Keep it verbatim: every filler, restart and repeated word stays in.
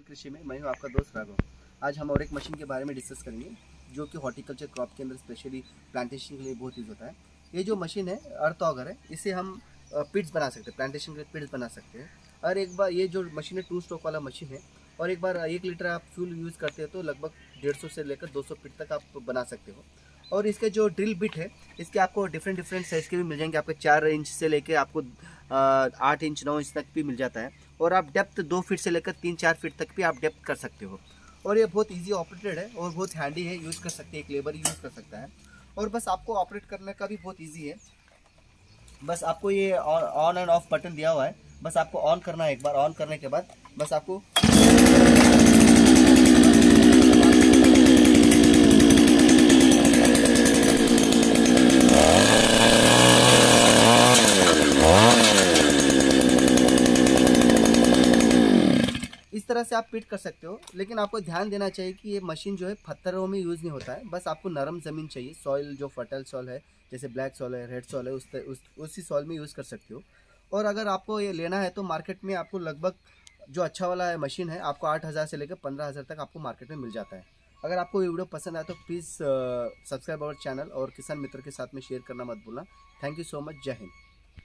Channel कृषि में मैं हूं आपका दोस्त राघव। आज हम और एक मशीन के बारे में डिस्कस करेंगे जो कि हॉर्टिकल्चर क्रॉप के अंदर स्पेशली प्लांटेशन के लिए बहुत यूज होता है। ये जो मशीन है अर्थ ऑगर है, इससे हम पिट्स बना सकते हैं, प्लांटेशन के लिए पिट्स बना सकते हैं। और एक बार ये जो मशीन है टू स्ट्रोक वाला मशीन है, और एक बार एक लीटर आप फ्यूल यूज़ करते हो तो लगभग डेढ़ सौ से लेकर दो सौ पिट तक आप बना सकते हो। और इसके जो ड्रिल बिट है इसके आपको डिफरेंट डिफरेंट साइज़ के भी मिल जाएंगे। आपके चार इंच से लेके आपको आठ इंच नौ इंच तक भी मिल जाता है। और आप डेप्थ दो फीट से लेकर तीन चार फीट तक भी आप डेप्थ कर सकते हो। और ये बहुत इजी ऑपरेटेड है और बहुत हैंडी है, यूज़ कर सकते हैं, एक लेबर यूज़ कर सकता है। और बस आपको ऑपरेट करने का भी बहुत इजी है। बस आपको ये ऑन एंड ऑफ बटन दिया हुआ है, बस आपको ऑन करना है। एक बार ऑन करने के बाद बस आपको इस तरह से आप पिट कर सकते हो। लेकिन आपको ध्यान देना चाहिए कि ये मशीन जो है पत्थरों में यूज़ नहीं होता है। बस आपको नरम ज़मीन चाहिए, सॉइल जो फर्टाइल सॉइल है, जैसे ब्लैक सॉइल है, रेड सॉइल है, उस, उस उसी सॉइल में यूज़ कर सकते हो। और अगर आपको ये लेना है तो मार्केट में आपको लगभग जो अच्छा वाला मशीन है आपको आठ हज़ार से लेकर पंद्रह हज़ार तक आपको मार्केट में मिल जाता है। अगर आपको ये वीडियो पसंद आए तो प्लीज़ सब्सक्राइब आवर चैनल और किसान मित्र के साथ में शेयर करना मत भूलना। Thank you so much. जय हिंद।